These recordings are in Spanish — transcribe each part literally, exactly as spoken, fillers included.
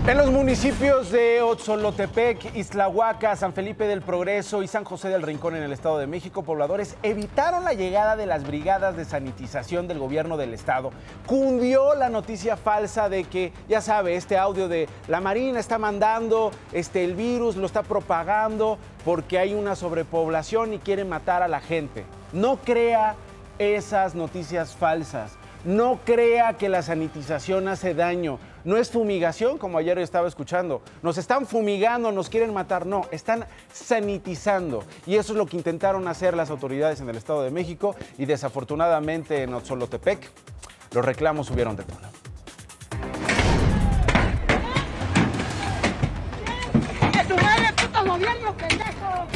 En los municipios de Otzolotepec, Ixtlahuaca, San Felipe del Progreso y San José del Rincón en el Estado de México, pobladores evitaron la llegada de las brigadas de sanitización del gobierno del estado. Cundió la noticia falsa de que, ya sabe, este audio de la Marina está mandando este, el virus, lo está propagando porque hay una sobrepoblación y quieren matar a la gente. No crea esas noticias falsas. No crea que la sanitización hace daño. No es fumigación, como ayer estaba escuchando. Nos están fumigando, nos quieren matar. No, están sanitizando. Y eso es lo que intentaron hacer las autoridades en el Estado de México. Y desafortunadamente en Otzolotepec, los reclamos subieron de tono. ¡Que tu madre, puto gobierno, pendejo!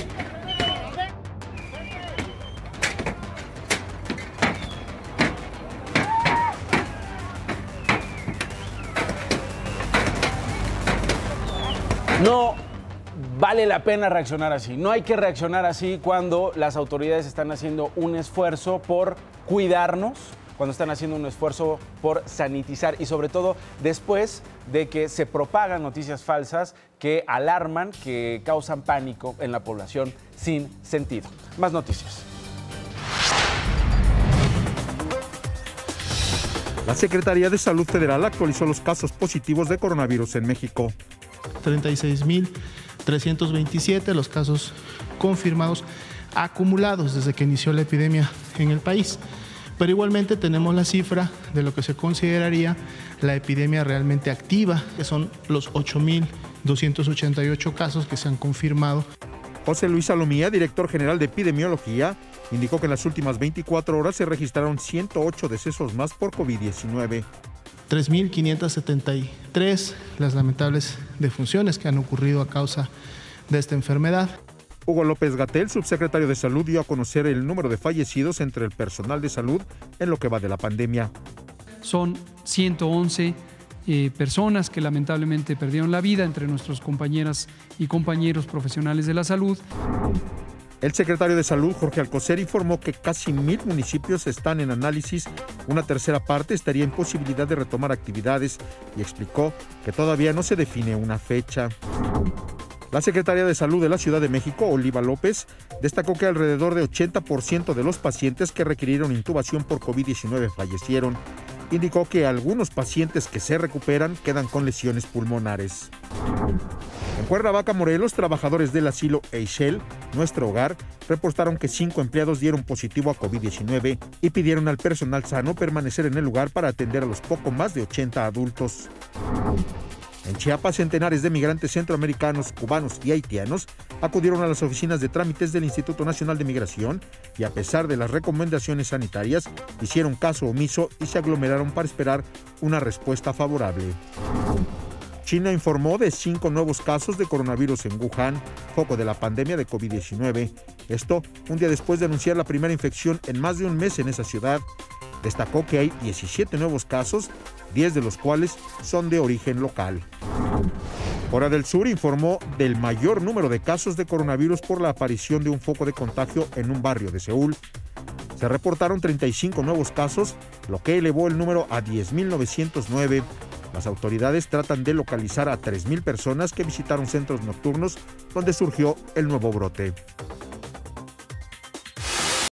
No vale la pena reaccionar así. No hay que reaccionar así cuando las autoridades están haciendo un esfuerzo por cuidarnos, cuando están haciendo un esfuerzo por sanitizar y sobre todo después de que se propagan noticias falsas que alarman, que causan pánico en la población sin sentido. Más noticias. La Secretaría de Salud Federal actualizó los casos positivos de coronavirus en México. treinta y seis mil trescientos veintisiete los casos confirmados acumulados desde que inició la epidemia en el país. Pero igualmente tenemos la cifra de lo que se consideraría la epidemia realmente activa, que son los ocho mil doscientos ochenta y ocho casos que se han confirmado. José Luis Salomía, director general de epidemiología, indicó que en las últimas veinticuatro horas se registraron ciento ocho decesos más por COVID diecinueve. tres mil quinientas setenta y tres las lamentables defunciones que han ocurrido a causa de esta enfermedad. Hugo López-Gatell, subsecretario de Salud, dio a conocer el número de fallecidos entre el personal de salud en lo que va de la pandemia. Son ciento once eh, personas que lamentablemente perdieron la vida entre nuestros compañeras y compañeros profesionales de la salud. El secretario de Salud, Jorge Alcocer, informó que casi mil municipios están en análisis, una tercera parte estaría en posibilidad de retomar actividades y explicó que todavía no se define una fecha. La secretaria de Salud de la Ciudad de México, Oliva López, destacó que alrededor de ochenta por ciento de los pacientes que requirieron intubación por COVID diecinueve fallecieron. Indicó que algunos pacientes que se recuperan quedan con lesiones pulmonares. En Cuernavaca, Morelos, trabajadores del asilo Eichel, Nuestro Hogar, reportaron que cinco empleados dieron positivo a COVID diecinueve y pidieron al personal sano permanecer en el lugar para atender a los poco más de ochenta adultos. En Chiapas, centenares de migrantes centroamericanos, cubanos y haitianos acudieron a las oficinas de trámites del Instituto Nacional de Migración y, a pesar de las recomendaciones sanitarias, hicieron caso omiso y se aglomeraron para esperar una respuesta favorable. China informó de cinco nuevos casos de coronavirus en Wuhan, foco de la pandemia de COVID diecinueve. Esto un día después de anunciar la primera infección en más de un mes en esa ciudad. Destacó que hay diecisiete nuevos casos, diez de los cuales son de origen local. Corea del Sur informó del mayor número de casos de coronavirus por la aparición de un foco de contagio en un barrio de Seúl. Se reportaron treinta y cinco nuevos casos, lo que elevó el número a diez mil novecientos nueve. Las autoridades tratan de localizar a tres mil personas que visitaron centros nocturnos donde surgió el nuevo brote.